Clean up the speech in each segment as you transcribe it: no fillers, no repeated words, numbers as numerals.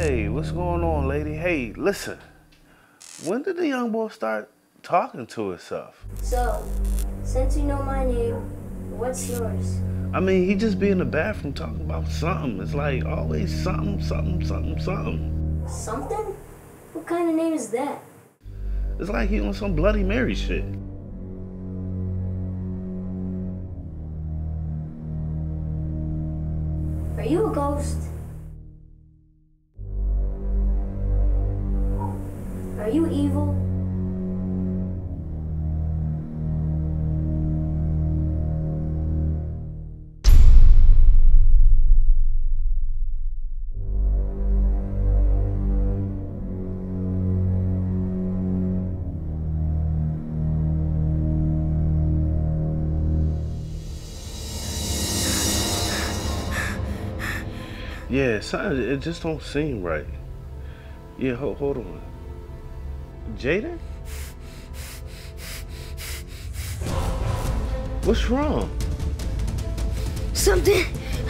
Hey, what's going on, lady? Hey, listen. When did the young boy start talking to himself? So, since you know my name, what's yours? I mean, he just be in the bathroom talking about something. It's like always something. Sumptin? What kind of name is that? It's like he on some Bloody Mary shit. Are you a ghost? Are you evil? Yeah, something, it just don't seem right. Yeah, hold on. Jaden? What's wrong? Something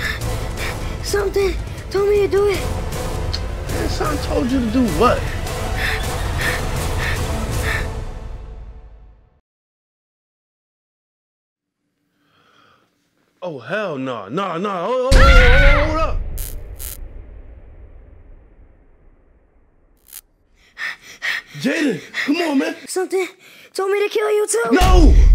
told me to do it. Man, son told you to do what? Oh, hell no. Hold up. Jaden, come on, man. Something told me to kill you too. No!